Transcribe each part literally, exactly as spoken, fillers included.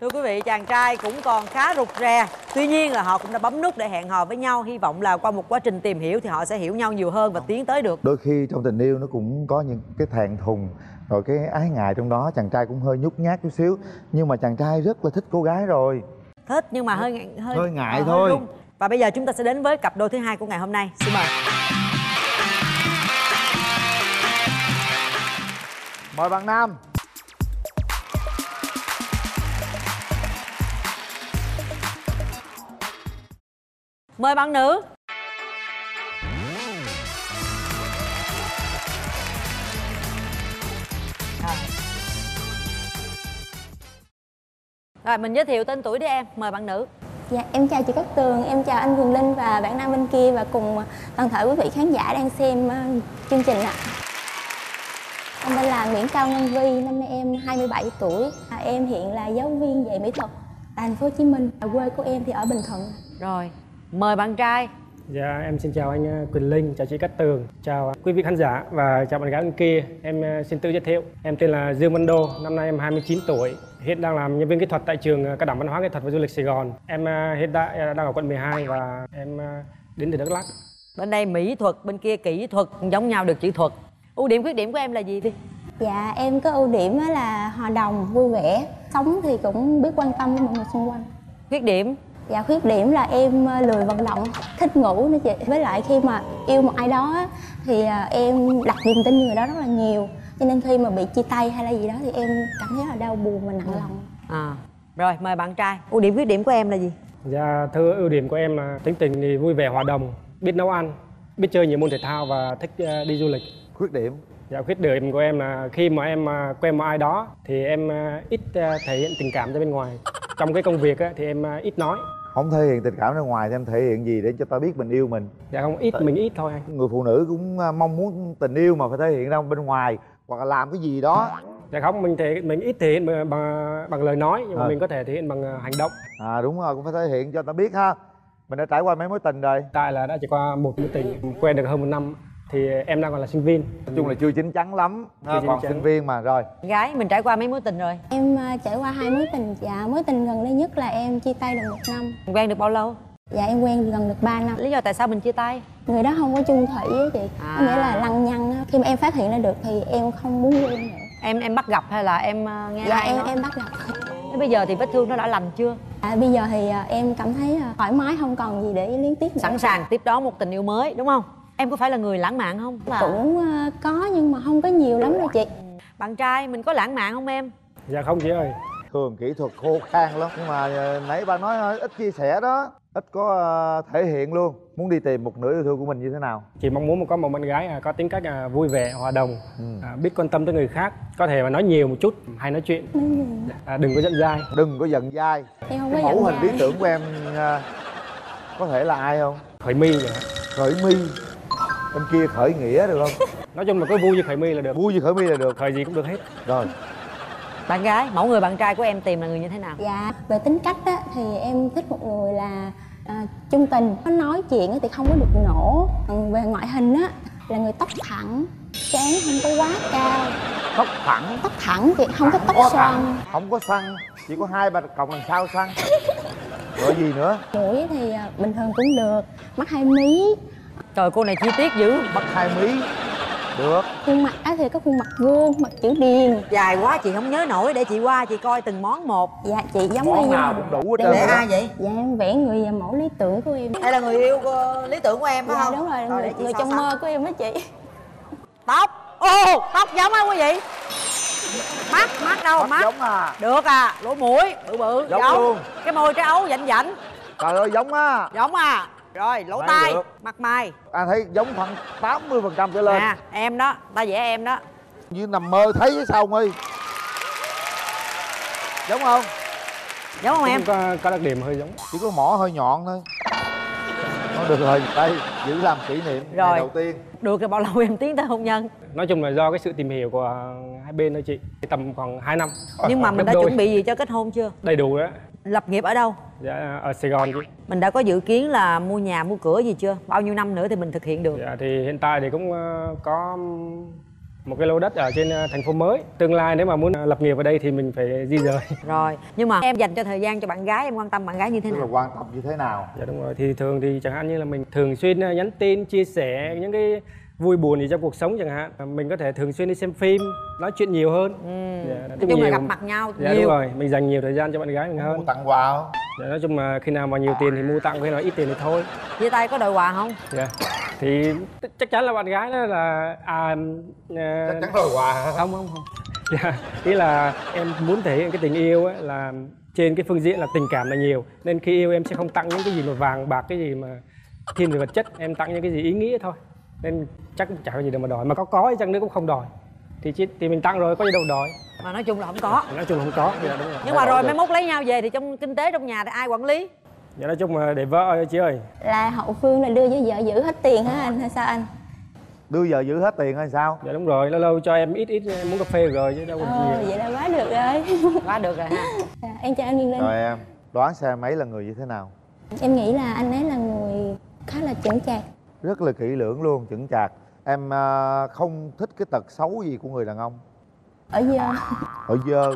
Thưa quý vị, chàng trai cũng còn khá rụt rè. Tuy nhiên là họ cũng đã bấm nút để hẹn hò với nhau. Hy vọng là qua một quá trình tìm hiểu thì họ sẽ hiểu nhau nhiều hơn và tiến tới được. Đôi khi trong tình yêu nó cũng có những cái thẹn thùng, rồi cái ái ngại trong đó. Chàng trai cũng hơi nhút nhát chút xíu. Nhưng mà chàng trai rất là thích cô gái rồi. Thích nhưng mà hơi hơi, hơi ngại ờ, thôi. hơi Và bây giờ chúng ta sẽ đến với cặp đôi thứ hai của ngày hôm nay. Xin mời. Mời bạn nam. Mời bạn nữ. Rồi. Rồi mình giới thiệu tên tuổi đi em. Mời bạn nữ. Dạ, em chào chị Cát Tường, em chào anh Quyền Linh và bạn nam bên kia và cùng toàn thể quý vị khán giả đang xem uh, chương trình ạ. Em tên là Nguyễn Cao Ngân Vi, năm nay em hai mươi bảy tuổi. À, em hiện là giáo viên dạy mỹ thuật tại thành phố Hồ Chí Minh. Quê của em thì ở Bình Thuận. Rồi, mời bạn trai. Dạ, em xin chào anh Quyền Linh, chào chị Cát Tường, chào quý vị khán giả và chào bạn gái bên kia. Em xin tự giới thiệu, em tên là Dương Văn Đô, năm nay em hai mươi chín tuổi, hiện đang làm nhân viên kỹ thuật tại trường Cao đẳng Văn hóa Nghệ thuật và Du lịch Sài Gòn. Em hiện tại đang ở quận mười hai và em đến từ Đắk Lắk. Bên đây mỹ thuật, bên kia kỹ thuật, giống nhau được chữ thuật. Ưu điểm khuyết điểm của em là gì đi? Dạ, em có ưu điểm là hòa đồng, vui vẻ, sống thì cũng biết quan tâm với mọi người xung quanh. Khuyết điểm? Dạ, khuyết điểm là em lười vận động, thích ngủ nữa chị. Với lại khi mà yêu một ai đó thì em đặt niềm tin người đó rất là nhiều. Cho nên khi mà bị chia tay hay là gì đó thì em cảm thấy là đau buồn và nặng lòng. À, rồi mời bạn trai. Ưu điểm khuyết điểm của em là gì? Dạ, thưa ưu điểm của em là tính tình thì vui vẻ hòa đồng, biết nấu ăn, biết chơi nhiều môn thể thao và thích đi du lịch. Khuyết điểm? Dạ, khuyết điểm của em là khi mà em quen một ai đó thì em ít thể hiện tình cảm ra bên ngoài. Trong cái công việc thì em ít nói. Không thể hiện tình cảm ra ngoài thì em thể hiện gì để cho ta biết mình yêu mình? Dạ không, ít, mình ít thôi anh. Người phụ nữ cũng mong muốn tình yêu mà phải thể hiện ra bên ngoài hoặc là làm cái gì đó. Dạ không, mình thể mình ít thể hiện bằng bằng lời nói nhưng mà à. mình có thể thể hiện bằng hành động. À đúng rồi, cũng phải thể hiện cho ta biết ha. Mình đã trải qua mấy mối tình rồi? Tại là đã trải qua một mối tình, quen được hơn một năm thì em đang còn là sinh viên. Nói chung là chưa chín chắn lắm, chưa còn chắn. Sinh viên mà. Rồi gái mình trải qua mấy mối tình rồi? Em trải qua hai mối tình. Dạ, mối tình gần đây nhất là em chia tay được một năm. Quen được bao lâu? Dạ, em quen gần được ba năm. Lý do tại sao mình chia tay? Người đó không có chung thủy á chị. À. Có nghĩa là lăng nhăng. Khi mà em phát hiện ra được thì em không muốn quen nữa. Em em bắt gặp hay là em nghe Dạ, ai em nói? em bắt gặp. Thế bây giờ thì vết thương nó đã lành chưa? À, bây giờ thì em cảm thấy thoải mái, không còn gì để liên tiếp nữa. Sẵn sàng tiếp đón một tình yêu mới đúng không? Em có phải là người lãng mạn không? Là... Cũng có nhưng mà không có nhiều lắm đâu chị. Bạn trai mình có lãng mạn không em? Dạ không chị ơi. Thường kỹ thuật khô khan lắm. Nhưng mà nãy ba nói ít chia sẻ đó, ít có thể hiện luôn. Muốn đi tìm một nửa yêu thương của mình như thế nào? Chị mong muốn có một bạn gái có tính cách vui vẻ, hòa đồng, ừ. à, biết quan tâm tới người khác, có thể mà nói nhiều một chút, hay nói chuyện, à, đừng có giận dai. Đừng có giận dai. Em không cái có mẫu giận hình lý tưởng của em có thể là ai không? Khởi My vậy. Khởi My. Bên kia khởi nghĩa được không? Nói chung là có vui như Khởi My là được. Vui như Khởi My là được. Khởi gì cũng được hết. Rồi. Bạn gái, mẫu người bạn trai của em tìm là người như thế nào? Dạ, về tính cách á, thì em thích một người là à, trung tình. Có nói chuyện thì không có được nổ. Về ngoại hình á, là người tóc thẳng, trán không có quá cao. Tóc thẳng? Tóc thẳng chị, không thẳng, có tóc có xoăn. Thẳng. Không có xoăn, chỉ có hai ba cọng đằng sau xoăn. Rồi gì nữa? Mũi thì bình thường cũng được, mắt hai mí. Trời, cô này chi tiết dữ. Mắt hai mí. Được. Khuôn mặt á thì có khuôn mặt vuông, mặt chữ điền. Dài quá chị không nhớ nổi, để chị qua chị coi từng món một. Dạ chị giống món như nào cũng đủ hết trơn. Để ai vậy? Dạ em vẽ người mẫu lý tưởng của em. Đây là người yêu của, lý tưởng của em phải dạ, không? Đúng rồi, rồi người, người trong sẵn. Mơ của em đó chị. Tóc. Ô, tóc giống không quý vị? Mắt, mắt đâu? Mắt, mắt giống à? Được à, lỗ mũi bự bự giống, giống luôn. Cái môi trái ấu vảnh vảnh. Trời ơi giống á. Giống à. Rồi lỗ tai, mặt mày. Anh thấy giống khoảng tám mươi phần trăm trở lên. À, em đó, ta vẽ em đó. Như nằm mơ thấy chứ sao ơi. Giống không? Giống không em? Có, có đặc điểm hơi giống. Chỉ có mỏ hơi nhọn thôi. Thôi được rồi, đây giữ làm kỷ niệm rồi. Ngày đầu tiên. Được rồi, bao lâu em tiến tới hôn nhân? Nói chung là do cái sự tìm hiểu của hai bên thôi chị. Tầm khoảng hai năm. Nhưng mà mình đã đôi. chuẩn bị gì cho kết hôn chưa? Đầy đủ đó. Lập nghiệp ở đâu? Dạ ở Sài Gòn chị. Mình đã có dự kiến là mua nhà mua cửa gì chưa? Bao nhiêu năm nữa thì mình thực hiện được? Dạ thì hiện tại thì cũng có một cái lô đất ở trên thành phố mới. Tương lai nếu mà muốn lập nghiệp ở đây thì mình phải di dời. Rồi, nhưng mà em dành cho thời gian cho bạn gái, em quan tâm bạn gái như thế Tức nào? là quan tâm như thế nào? Dạ đúng rồi, thì thường thì chẳng hạn như là mình thường xuyên nhắn tin, chia sẻ những cái vui buồn gì trong cuộc sống chẳng hạn. Mình có thể thường xuyên đi xem phim, nói chuyện nhiều hơn. Ừ. Dạ, Nói chung là gặp mặt nhau dạ, nhiều. đúng rồi, mình dành nhiều thời gian cho bạn gái mình hơn. Mua tặng quà không? Dạ, nói chung là khi nào mà nhiều tiền thì mua tặng, khi nào ít tiền thì thôi. Chia tay có đòi quà không? Dạ. Thì chắc chắn là bạn gái đó là à, à Chắc chắn đòi quà hả? không không không. Dạ, ý là em muốn thể hiện cái tình yêu ấy là trên cái phương diện là tình cảm là nhiều, nên khi yêu em sẽ không tặng những cái gì mà vàng bạc, cái gì mà thiên về vật chất, em tặng những cái gì ý nghĩa thôi, nên chắc chả có gì đâu mà đòi, mà có có chăng nữa cũng không đòi, thì chỉ, thì mình tặng rồi có gì đâu đòi. Mà nói chung là không có. Nói chung là không có. Dạ, đúng rồi. Nhưng mà rồi mai mốt lấy nhau về thì trong kinh tế trong nhà thì ai quản lý? Dạ, nói chung là để vợ ơi chị ơi. Là hậu phương là đưa với vợ giữ hết tiền hả anh hay sao anh? Đưa vợ giữ hết tiền hay sao? Dạ đúng rồi, lâu lâu cho em ít ít muốn cà phê rồi chứ đâu có Ờ, nhiều. vậy là quá được rồi. Quá được rồi ha. À, em chào anh Duyên Linh. Rồi em đoán xem em ấy là người như thế nào? Em nghĩ là anh ấy là người khá là chững chạc. Rất là kỹ lưỡng luôn, chững chạc. Em à, không thích cái tật xấu gì của người đàn ông? Ở dơ. Ở dơ?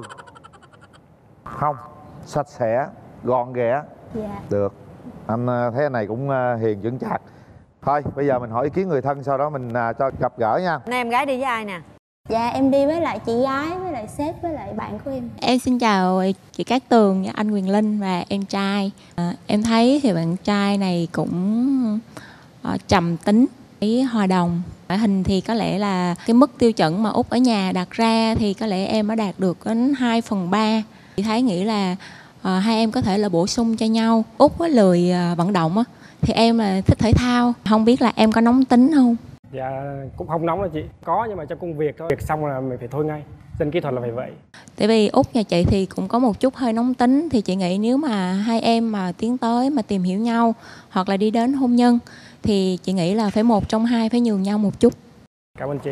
Không. Sạch sẽ, gọn ghẽ. Dạ. Được. Anh à, thấy anh này cũng à, hiền chững chạc. Thôi bây giờ mình hỏi ý kiến người thân, sau đó mình à, cho gặp gỡ nha. Nay em gái đi với ai nè? Dạ em đi với lại chị gái, với lại sếp, với lại bạn của em. Em xin chào chị Cát Tường, anh Quyền Linh và em trai. À, em thấy thì bạn trai này cũng uh, trầm tính, ý hòa đồng. Ngoại hình thì có lẽ là cái mức tiêu chuẩn mà Út ở nhà đặt ra thì có lẽ em đã đạt được đến hai phần ba. Chị thấy nghĩ là uh, hai em có thể là bổ sung cho nhau. Út có lười uh, vận động á, thì em là thích thể thao. Không biết là em có nóng tính không? Dạ cũng không nóng đâu chị, có nhưng mà trong công việc thôi, việc xong là mình phải thôi ngay, dân kỹ thuật là phải vậy. Tại vì Út nhà chị thì cũng có một chút hơi nóng tính, thì chị nghĩ nếu mà hai em mà tiến tới mà tìm hiểu nhau hoặc là đi đến hôn nhân thì chị nghĩ là phải một trong hai phải nhường nhau một chút. Cảm ơn chị.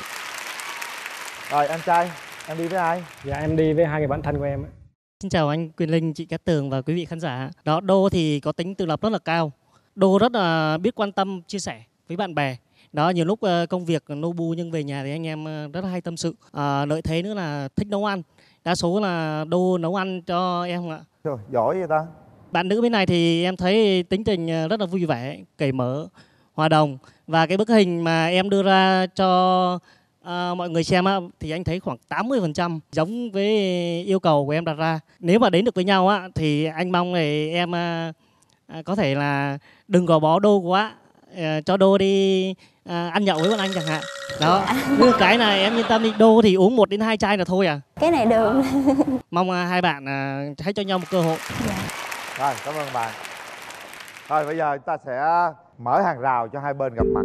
Rồi anh trai, em đi với ai? Dạ em đi với hai người bạn thân của em. Xin chào anh Quyền Linh, chị Cát Tường và quý vị khán giả. Đó, Đô thì có tính tự lập rất là cao. Đô rất là biết quan tâm, chia sẻ với bạn bè. Đó, nhiều lúc công việc nô bu nhưng về nhà thì anh em rất là hay tâm sự. À, lợi thế nữa là thích nấu ăn. Đa số là Đô nấu ăn cho em ạ. Trời, giỏi vậy ta. Bạn nữ bên này thì em thấy tính tình rất là vui vẻ, cởi mở, hòa đồng. Và cái bức hình mà em đưa ra cho à, mọi người xem á, thì anh thấy khoảng tám mươi phần trăm giống với yêu cầu của em đặt ra. Nếu mà đến được với nhau á, thì anh mong thì em à, có thể là đừng gò bó Đô quá. À, cho Đô đi à, ăn nhậu với bọn anh chẳng hạn. Đó, như cái này em yên tâm đi, Đô thì uống một đến hai chai là thôi à. Cái này được. Mong à, hai bạn à, hãy cho nhau một cơ hội. Dạ. Rồi, cảm ơn bạn. Rồi bây giờ chúng ta sẽ mở hàng rào cho hai bên gặp mặt.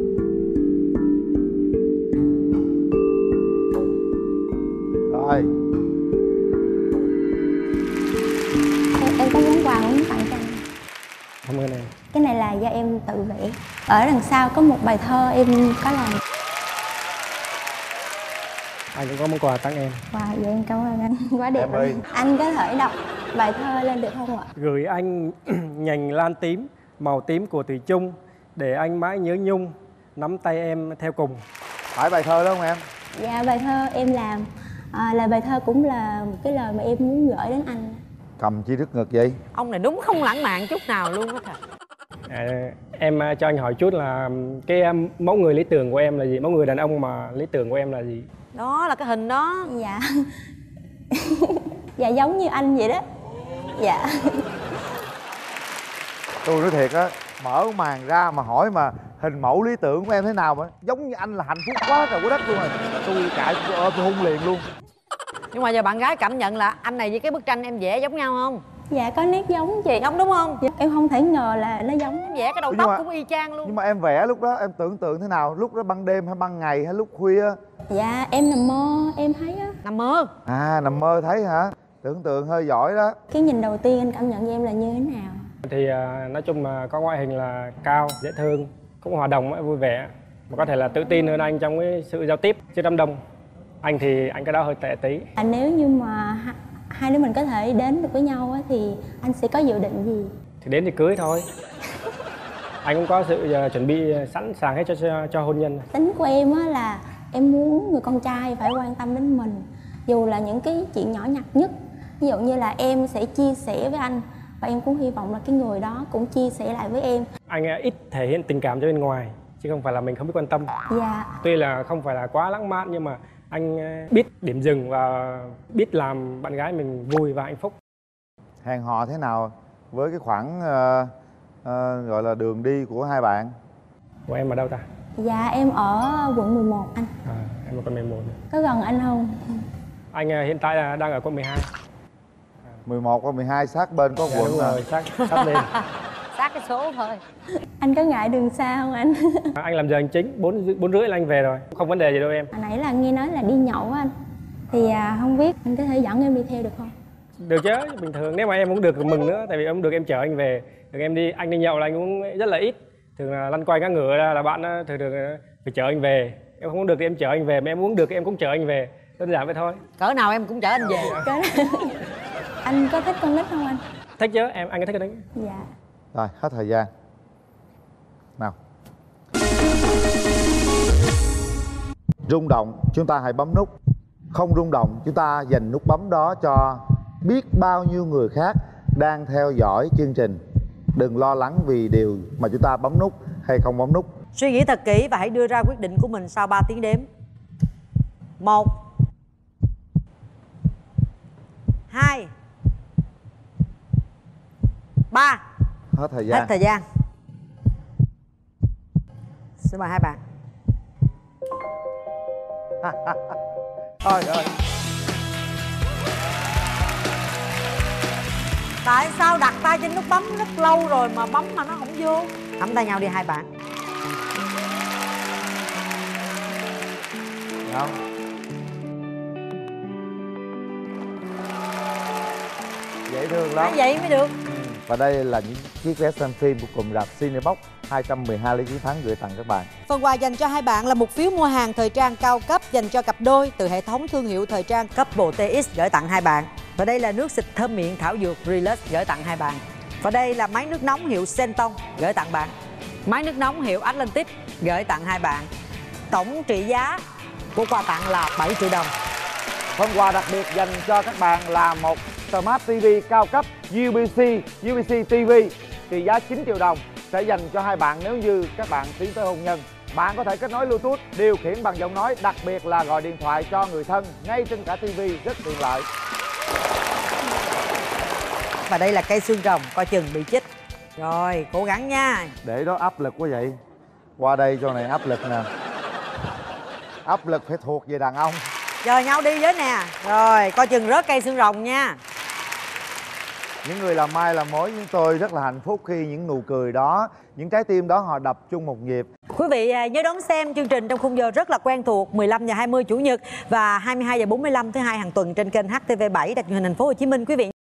Rồi. Em, em có món quà muốn tặng cho anh. Cảm ơn em. Cái này là do em tự vẽ. Ở đằng sau có một bài thơ em có làm. Anh cũng có món quà tặng em. Wow, vậy em cảm ơn anh. Quá đẹp Em rồi. ơi. Anh có thể đọc bài thơ lên được không ạ? Gửi anh nhành lan tím, màu tím của thủy chung, để anh mãi nhớ nhung, nắm tay em theo cùng. Phải bài thơ đó không em? Dạ, bài thơ em làm à, là bài thơ cũng là một cái lời mà em muốn gửi đến anh. Cầm chi trước ngực vậy? Ông này đúng không lãng mạn chút nào luôn á. À, em à, cho anh hỏi chút là cái um, mẫu người lý tưởng của em là gì? Mẫu người đàn ông mà lý tưởng của em là gì? Đó là cái hình đó. Dạ. Dạ giống như anh vậy đó. Dạ. Tôi nói thiệt á, mở màn ra mà hỏi mà hình mẫu lý tưởng của em thế nào mà giống như anh là hạnh phúc quá trời quá đất luôn rồi. Tôi cãi tôi ôm tôi hôn liền luôn. Nhưng mà giờ bạn gái cảm nhận là anh này với cái bức tranh em vẽ giống nhau không? Dạ có nét giống chị. Giống đúng không? Dạ, em không thể ngờ là nó giống. Em vẽ cái đầu Nhưng tóc mà- cũng y chang luôn. Nhưng mà em vẽ lúc đó em tưởng tượng thế nào? Lúc đó ban đêm hay ban ngày hay lúc khuya? Dạ em nằm mơ em thấy á. Nằm mơ. À nằm mơ thấy hả? Tưởng tượng hơi giỏi đó. Cái nhìn đầu tiên anh cảm nhận với em là như thế nào? Thì à, nói chung là có ngoại hình là cao, dễ thương, cũng hòa đồng, vui vẻ, mà có thể là tự tin hơn anh trong cái sự giao tiếp trước đám đông. Anh thì anh cái đó hơi tệ tí. À, nếu như mà hai, hai đứa mình có thể đến được với nhau á, thì anh sẽ có dự định gì? Thì đến thì cưới thôi. Anh cũng có sự uh, chuẩn bị sẵn sàng hết cho, cho cho hôn nhân. Tính của em á là Em muốn người con trai phải quan tâm đến mình, dù là những cái chuyện nhỏ nhặt nhất. Ví dụ như là em sẽ chia sẻ với anh, và em cũng hy vọng là cái người đó cũng chia sẻ lại với em. Anh ít thể hiện tình cảm cho bên ngoài, chứ không phải là mình không biết quan tâm. Dạ. Tuy là không phải là quá lãng mạn, nhưng mà anh biết điểm dừng và biết làm bạn gái mình vui và hạnh phúc. Hẹn hò thế nào với cái khoảng uh, uh, gọi là đường đi của hai bạn? Của em ở đâu ta? Dạ em ở quận mười một anh. À, em ở quận mười một. Có gần anh không? Anh hiện tại là đang ở quận mười hai. mười một qua mười hai sát bên có Dạ, quận đúng à. rồi, sát, sát lên. Sát cái số thôi. Anh có ngại đường xa không anh? Anh làm giờ hành chính, bốn bốn rưỡi là anh về rồi, không vấn đề gì đâu em. Hồi nãy là nghe nói là đi nhậu á anh, thì à, không biết anh có thể dẫn em đi theo được không? Được chứ, bình thường nếu mà em cũng được mừng nữa, tại vì em được em chở anh về. Thường em đi, anh đi nhậu là anh cũng rất là ít. Thường là lăn quay cá ngựa là, là bạn thường thường phải chở anh về. Em không được thì em chở anh về, mà em muốn được thì em cũng chở anh về. Đơn giản vậy thôi. Cỡ nào em cũng chở anh về. Cái anh có thích con nít không anh? Thích chứ, em anh có thích cái đấy. Dạ. Rồi, hết thời gian. Nào. Rung động, chúng ta hãy bấm nút. Không rung động, chúng ta dành nút bấm đó cho biết bao nhiêu người khác đang theo dõi chương trình. Đừng lo lắng vì điều mà chúng ta bấm nút hay không bấm nút. Suy nghĩ thật kỹ và hãy đưa ra quyết định của mình sau ba tiếng đếm. Một, hai, ba. Hết thời gian. Hết thời gian. Xin mời hai bạn. Trời ơi. Tại sao đặt tay trên nút bấm rất lâu rồi mà bấm mà nó không vô? Nắm tay nhau đi hai bạn. Không. Dễ thương lắm. Nói vậy mới được. Và đây là những chiếc vé xem phim của cụm rạp Cinebox, hai trăm mười hai lý chiến thắng gửi tặng các bạn. Phần quà dành cho hai bạn là một phiếu mua hàng thời trang cao cấp dành cho cặp đôi từ hệ thống thương hiệu thời trang Couple tê ích gửi tặng hai bạn. Và đây là nước xịt thơm miệng thảo dược Relax gửi tặng hai bạn. Và đây là máy nước nóng hiệu Senton gửi tặng bạn. Máy nước nóng hiệu Atlantic gửi tặng hai bạn. Tổng trị giá của quà tặng là bảy triệu đồng. Phần quà đặc biệt dành cho các bạn là một Smart ti vi cao cấp u bê xê u bê xê ti vi trị giá chín triệu đồng sẽ dành cho hai bạn nếu như các bạn tiến tới hôn nhân. Bạn có thể kết nối Bluetooth, điều khiển bằng giọng nói, đặc biệt là gọi điện thoại cho người thân ngay trên cả ti vi, rất tiện lợi. Và đây là cây xương rồng, coi chừng bị chích. Rồi, cố gắng nha. Để đó áp lực quá vậy. Qua đây cho này áp lực nè. Áp lực phải thuộc về đàn ông. Chờ nhau đi với nè. Rồi, coi chừng rớt cây xương rồng nha. Những người làm mai làm mối chúng tôi rất là hạnh phúc khi những nụ cười đó, những trái tim đó họ đập chung một nhịp. Quý vị nhớ đón xem chương trình trong khung giờ rất là quen thuộc mười lăm giờ hai mươi chủ nhật và hai mươi hai giờ bốn mươi lăm thứ hai hàng tuần trên kênh hát tê vê bảy đài truyền hình Thành phố Hồ Chí Minh quý vị.